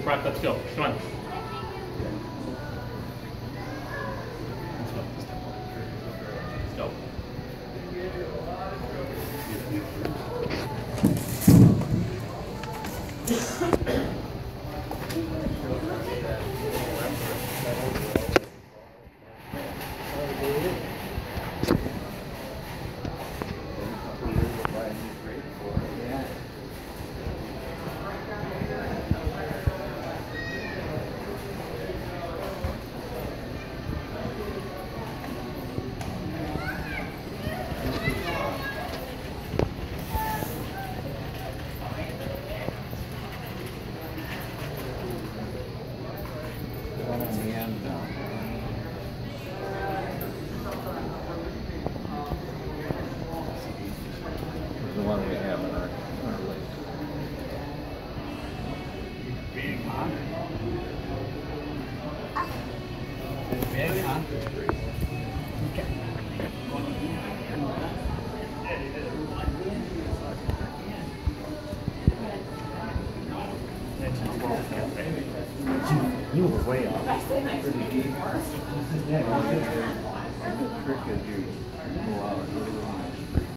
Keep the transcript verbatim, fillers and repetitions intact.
Right, let's go. Come on. Let's go. Let's go. The one we have in our, our lake. Big, huh? Big, huh? Okay. You were way off. Yeah, the trick is you go out.